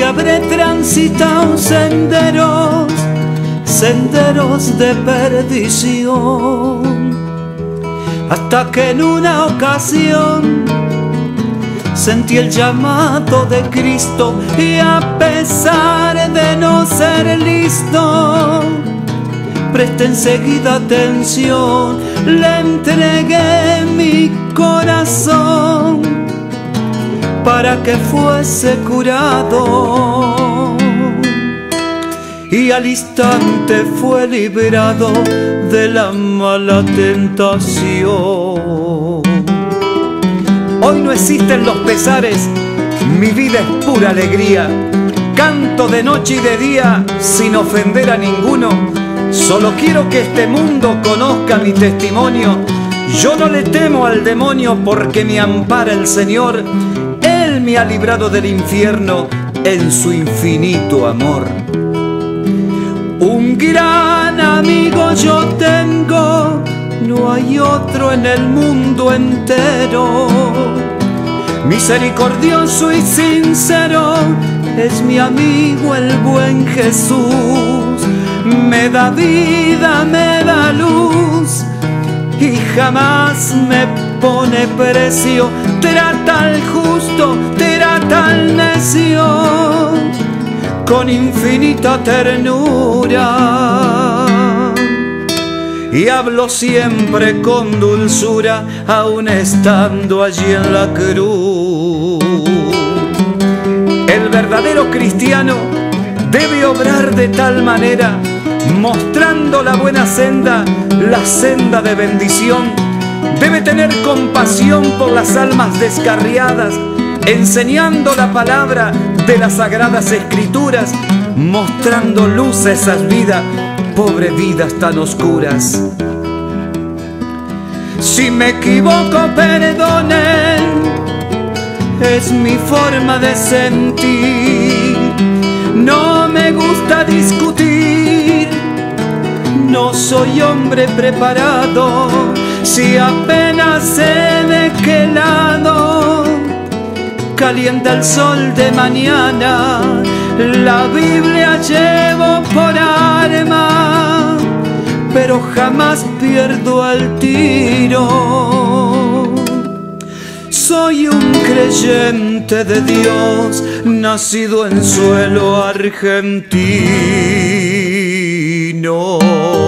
habré transitado senderos, senderos de perdición, hasta que en una ocasión sentí el llamado de Cristo y a pesar de no ser listo, presté enseguida atención, le entregué mi corazón para que fuese curado, y al instante fue librado de la mala tentación. Hoy no existen los pesares, mi vida es pura alegría. Canto de noche y de día sin ofender a ninguno. Solo quiero que este mundo conozca mi testimonio. Yo no le temo al demonio porque me ampara el Señor. Él me ha librado del infierno en su infinito amor. Un gran amigo yo tengo, no hay otro en el mundo entero. Misericordioso y sincero es mi amigo el buen Jesús. Me da vida, me da luz y jamás me pone precio. Trata al justo, trata al necio con infinita ternura, y hablo siempre con dulzura, aun estando allí en la cruz. El verdadero cristiano debe obrar de tal manera, mostrando la buena senda, la senda de bendición. Debe tener compasión por las almas descarriadas, enseñando la palabra de las sagradas escrituras, mostrando luz a esas vidas, pobres vidas tan oscuras. Si me equivoco, perdonen, es mi forma de sentir. No me gusta discutir, no soy hombre preparado. Si apenas sé de qué lado calienta el sol de mañana, la Biblia llevo por arma, pero jamás pierdo el tiro. Soy un creyente de Dios, nacido en suelo argentino.